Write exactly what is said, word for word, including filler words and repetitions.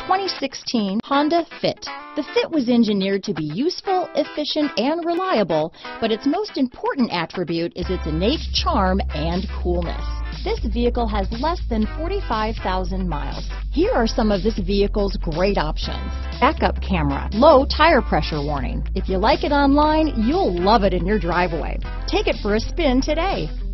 twenty sixteen Honda Fit. The Fit was engineered to be useful, efficient, and reliable, but its most important attribute is its innate charm and coolness. This vehicle has less than forty-five thousand miles. Here are some of this vehicle's great options: backup camera, low tire pressure warning. If you like it online, you'll love it in your driveway. Take it for a spin today.